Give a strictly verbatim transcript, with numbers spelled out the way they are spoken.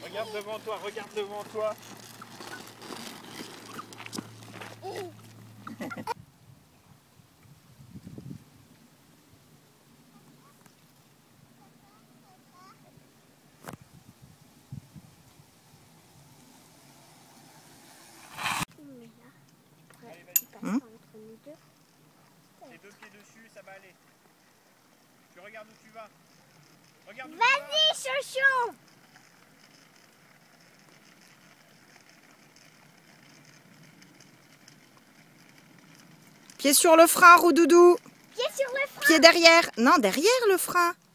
Regarde devant toi, regarde devant toi. Allez, vas-y. Hum? Les deux pieds dessus, ça va aller. Tu regardes où tu vas. Regarde où tu Vas-y, chouchou. Pied sur le frein, Roudoudou. Pied sur le frein. Pied derrière. Non, derrière le frein.